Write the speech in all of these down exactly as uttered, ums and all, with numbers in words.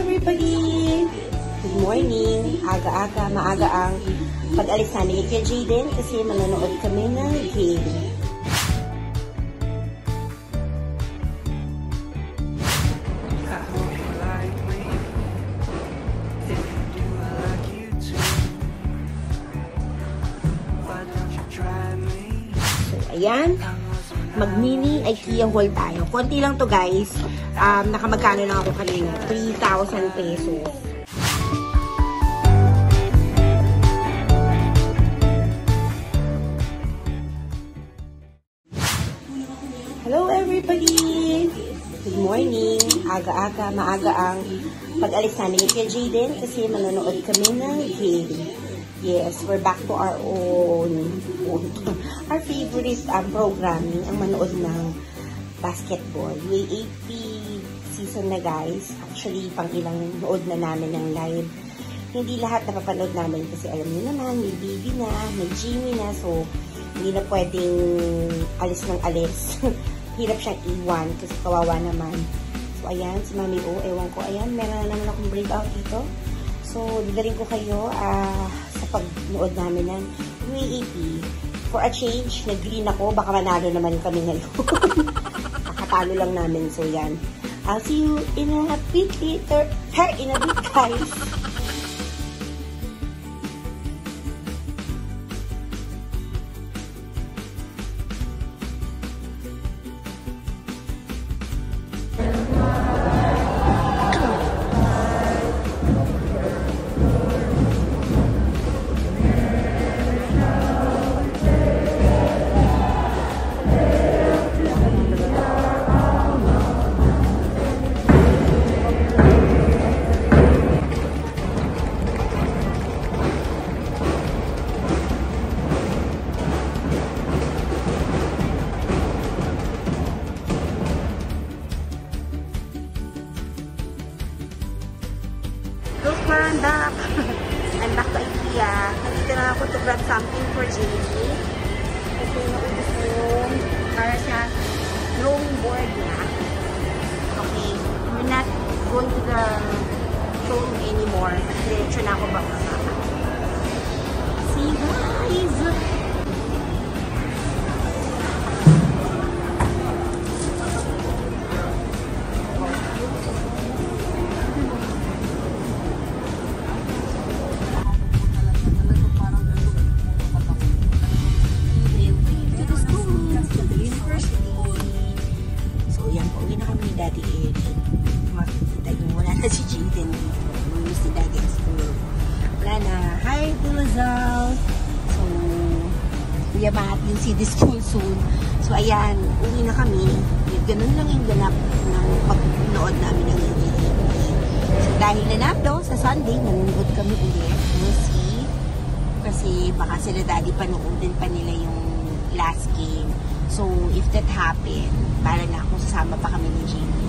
everybody! Good morning! Aga-aga, maaga ang pag-alis namin kay Jaden kasi manonood kami ng game. So, ayan. Mag-mini IKEA haul tayo. Konti lang to guys. Um, nakamagkano lang ako kanina. three thousand pesos. Hello everybody! Good morning! Aga-aga, maaga ang pag-alis namin kay Jaden kasi manonood kami ng game. Yes, we're back to our own, own our favorite um, programming, ang manood ng basketball. May A P season na guys. Actually, pang ilang nood na namin ng live. Hindi lahat napapanood namin kasi alam niyo naman, may baby na, may Jimmy na, so hindi na pwedeng alis ng alis. Hirap siyang iwan kasi kawawa naman. So ayan, si Mami O, ewan ko, ayan, meron na naman akong breakout dito. So, didaling ko kayo uh, sa pagnood namin ng U A A P. For a change, nag-green ako. Baka manalo naman kami ngayon. Nakatalo lang namin. So, yan. I'll see you in a bit later. Her, in a bit, guys. I'm back. I'm back to IKEA. Nandito na ako to grab something for Jamie. Ito yung naubos para sa drawing board niya. Okay. We're not going to the showroom anymore. Diretso na ako baka. See you guys! Si Jaden dito. Namiss si Daddy at school. Wala na. Hi, Tulazal! So, Kuya Matt, you'll see this school soon. So, ayan. Uwi na kami. Ganun lang yung ganap ng pag-nood namin ng U A A P. So, dahil nanap daw sa Sunday, nanonood kami ulit. We'll see. Kasi baka sila Daddy panoodin pa nila yung last game. So, if that happen, para na kung sasama pa kami ni Jamie.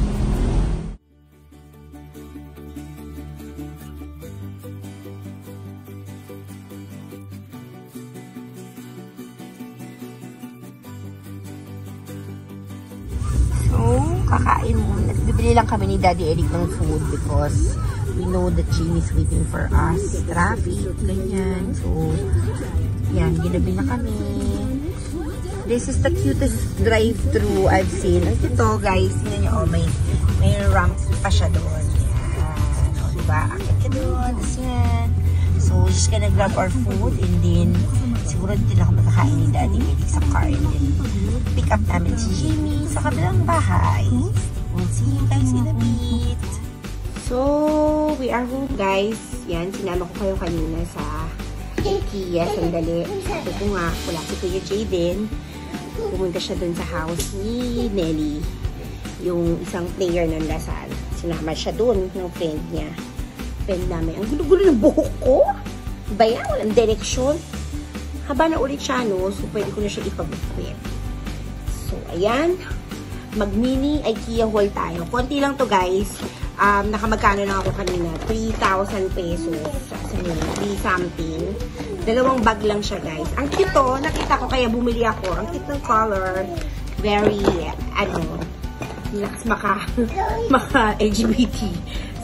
Kakain muna. Bibili lang kami ni Daddy Eric ng food because we know that Jamie's waiting for us. Traffic, ganyan. So, yan. Ginabi na kami. This is the cutest drive-thru I've seen. Ang ito, guys. Tingnan nyo, oh, may, may ramp pa siya doon. Yan. O, diba? Akit ka doon. Tapos yan. So, just gonna grab our food and then siguro dito na kami kakain ni Daddy Eric sa car and then pick up namin si Jamie sa kabilang bahay. We'll see you guys in a bit. So, we are home guys. Yan, sinama ko kayo kanina sa IKEA. Sandali. Sabi ko nga, wala si Kuya Jaden. Pumunta siya dun sa house ni Nelly. Yung isang player ng Lasal. Sinama siya dun ng friend niya. Friend namin. Ang gulo-gulo ng buhok ko. Bayan, walang direksyon. Haba na ulit siya, no? So, pwede ko na siya ipag-equip. So, ayan. Mag-mini IKEA haul tayo. Konti lang to, guys. Um, nakamagkano lang ako kanina. three thousand pesos. three something. Dalawang bag lang siya, guys. Ang cute to. Nakita ko, kaya bumili ako. Ang cute ng color. Very, ano, lakas maka, maka L G B T. So,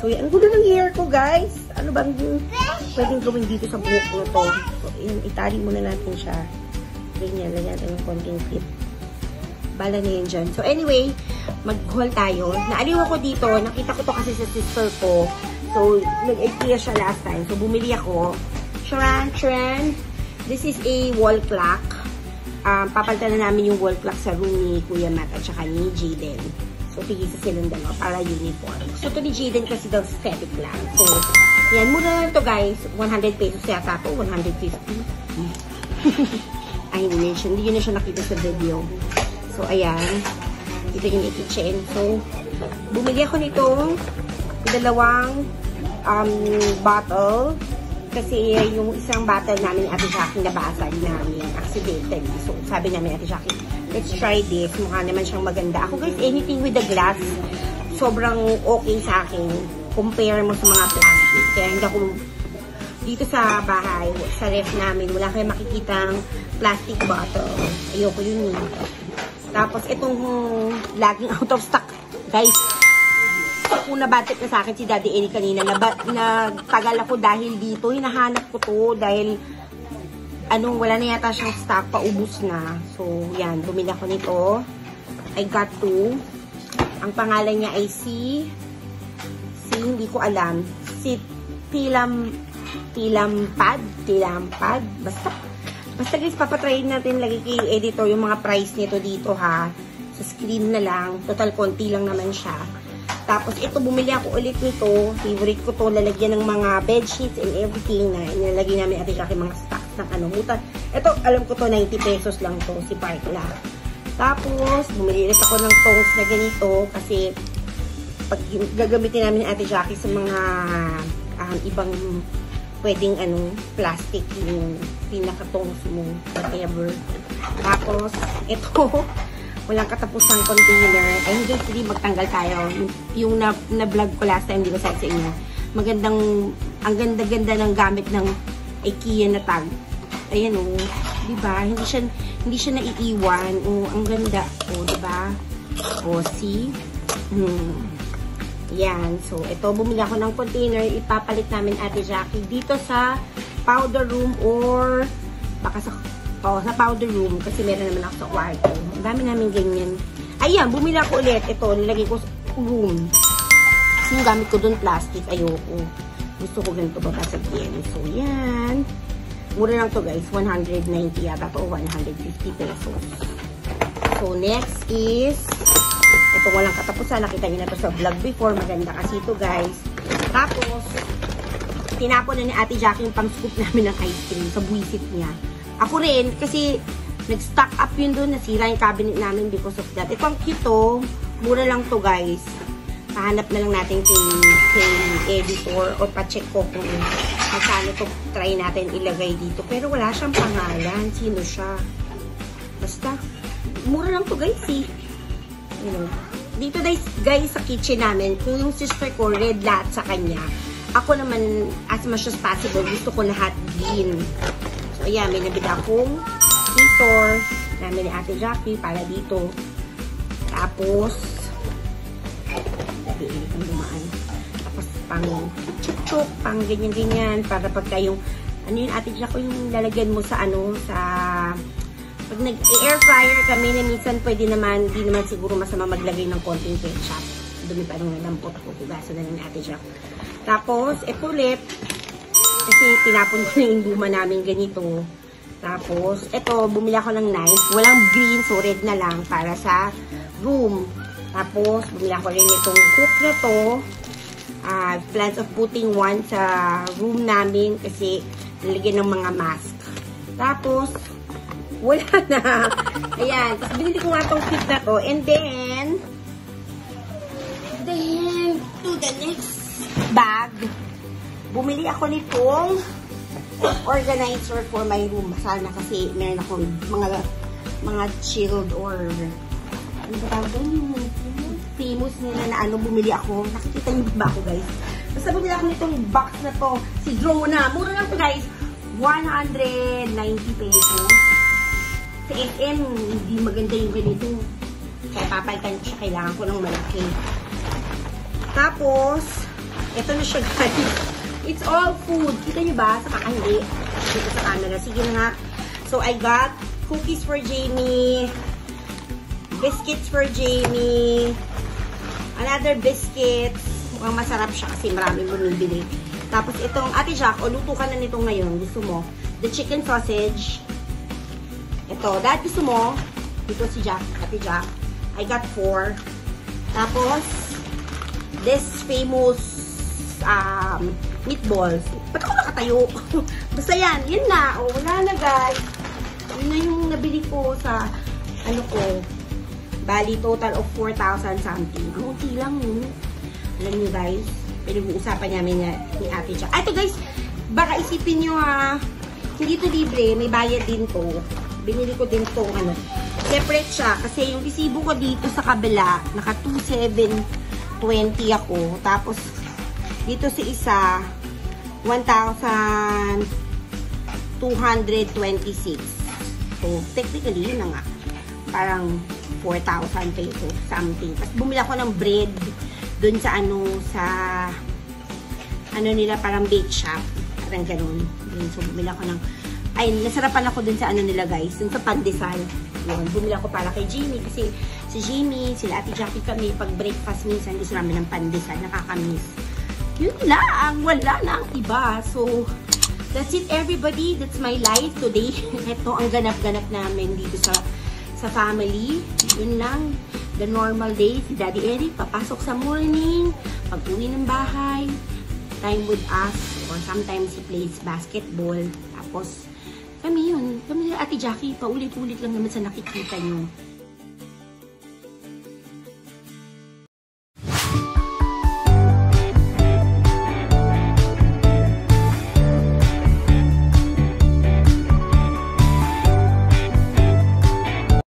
So, yan. Ang gulo ng hair ko, guys. Ano bang pwedeng gawin dito sa buhok na to? So, yun, itali muna natin siya. Ganyan, lagyan natin yung konting clip. Bala na yun dyan. So, anyway, mag-haul tayo. Naaliw ako dito. Nakita ko to kasi sa sister ko. So, nag-idea siya last time. So, bumili ako. Charan, charan. This is a wall clock. Um, papalitan na namin yung wall clock sa room ni Kuya Matt at saka ni Jaden. So, tigisa silang dalawa para uniform. So, ito ni Jaden kasi daw static lang. So, yan. Muna lang ito, guys. one hundred pesos yata ito. one hundred fifty. Ay, hindi, hindi yun na siya nakita sa video. So, ayan. Ito yung kitchen. So, bumili ako nitong dalawang um, bottle. Kasi yung isang bottle namin Ate Jackie nabasag namin accidentally. So, sabi namin Ate Jackie, let's try this. Mukha naman siyang maganda. Ako guys, anything with the glass, sobrang okay sa akin. Compare mo sa mga plastic. Kaya hindi ako, dito sa bahay, sa ref namin, wala kayong makikitang plastic bottle. Ayoko yun eh. Tapos, itong laging out of stock. Guys, kung nabatik na sa akin si Daddy Eric kanina, nagtagal ako dahil dito, hinahanap ko to dahil anong, wala na yata siyang stock, paubos na. So, yan, bumili ako nito. I got two. Ang pangalan niya ay si, si, hindi ko alam, si Tilam, Tilampad, Tilampad, basta, basta guys, papatry natin lagi kay editor yung mga price nito dito ha. Sa screen na lang, total konti lang naman siya. Tapos, ito, bumili ako ulit nito. Favorite ko to, lalagyan ng mga bedsheets and everything na nilalagay namin Ate Jackie mga stocks ng ano. Mutan. Ito, alam ko to, ninety pesos lang to, si Parkla. Tapos, bumili ulit ako ng tongs na ganito kasi pag gagamitin namin Ate Jackie sa mga um, ibang pwedeng ano, plastic yung pinaka-tongs mo, whatever. Tapos, ito, walang katapusang container. Ay, hindi, hindi magtanggal tayo. Yung na-vlog na ko last time, di ba sabi sa inyo, magandang, ang ganda-ganda ng gamit ng IKEA na tag. Ayan o, oh, di ba? Hindi siya, hindi siya naiiwan. O, oh, ang ganda. O, oh, di ba? O, oh, see? Hmm. Yan. So, ito, bumili ako ng container. Ipapalit namin Ate Jackie dito sa powder room or baka sa oh, sa powder room kasi meron naman ako sa kwarto. Ang dami namin ganyan. Ayan, bumili ako ulit. Ito, nilagay ko sa room. Kasi yung gamit ko doon plastic. Ayoko. Gusto ko ganito babasagin. So, yan. Mura lang to guys. one hundred ninety yata to. one hundred fifty pesos. So, next is ito walang katapusan. Nakita nyo na to sa vlog before. Maganda kasi ito guys. Tapos, tinapon na ni Ate Jackie yung pang-scoop namin ng ice cream sa buwisit niya. Ako rin, kasi nag-stock up yun doon, nasira yung cabinet namin because of that. Ito ang cute to. Mura lang to guys. Pahanap na lang natin kay, kay editor o pa-check ko kung masano to try natin ilagay dito. Pero wala siyang pangalan. Sino siya? Basta, mura lang to guys eh. You know, dito guys, guys sa kitchen namin, kung yung sister ko, red lahat sa kanya. Ako naman, as much as possible, gusto ko lahat green. So, ayan, may nabili akong scissor namin ni Ate Jackie para dito. Tapos, nabiilit ang dumaan. Tapos, pang chuk-chuk, pang ganyan-ganyan, para pagka yung, ano yun, Ate Jackie, yung lalagyan mo sa, ano, sa, pag nag-air fryer kami, na minsan pwede naman, hindi naman siguro masama maglagay ng konting ketchup. Dumi pa nung lampot ako, hugasan na ni Ate Jackie. Tapos, eto ulit, kasi tinapon ko na yung luma namin ganito. Tapos, eto, bumili ako ng knife. Walang green, so red na lang para sa room. Tapos, bumili ako rin itong hook na to. Uh, plans of putting one sa room namin kasi nalagyan ng mga mask. Tapos, wala na. Ayan. Tapos, binili ko nga itong kit na to. And then, then, to the next bag. Bumili ako nitong organizer for my room. Sana kasi meron akong mga mga chilled or ano ba tawag doon? Famous nila na ano, bumili ako. Nakikita niyo ba ako guys? Basta bumili ako nitong box na to. Si Drona. Mura lang to guys. one hundred ninety pesos. Sa S M, hindi maganda yung ganito. Kaya papalitan ko siya. Kailangan ko ng malaki. Tapos, Ito na siya, guys. It's all food. Kita nyo ba? Sa kakahili. Dito sa camera. Sige na nga. So, I got cookies for Jamie. Biscuits for Jamie. Another biscuits. Mukhang masarap siya kasi maraming bumibili. Tapos itong, Ate Jack, o luto ka na nito ngayon. Gusto mo? The chicken sausage. Ito. Dahil gusto mo, dito si Jack, Ate Jack. I got four. Tapos, this famous um, meatballs. Ba't ako nakatayo? Basta yan. Yan na. O, wala na, guys. Yun na yung nabili ko sa, ano ko, bali, total of four thousand something. Ang unti lang yun. Alam nyo, guys, pinag-uusapan namin ni, ni Ate Jack. Ito, guys, baka isipin nyo, ha, hindi to libre. May bayad din to. Binili ko din tong, ano, separate siya. Kasi yung resibo ko dito sa kabila, naka two thousand seven hundred twenty ako. Tapos, dito sa isa, one thousand two hundred twenty-six. So, technically, yun na nga. Parang four thousand pesos, something. Tapos, bumili ako ng bread dun sa, ano, sa, ano nila, parang bake shop. Parang ganun. So, bumili ako ng, ay, nasarapan ako dun sa, ano nila, guys, dun sa pandesal. Yun, bumili ako para kay Jimmy kasi si Jimmy, sila Ate Jackie kami, pag breakfast minsan gusto namin ng pandesal, nakakamiss. Yun lang, wala na ang iba. So, that's it everybody. That's my life today. Ito ang ganap-ganap namin dito sa sa family. Yun lang, the normal day. Si Daddy Eric, papasok sa morning, pag-uwi ng bahay, time with us, or sometimes he plays basketball. Tapos, kami yun. Kami Ate Jackie, paulit-ulit lang naman sa nakikita nyo.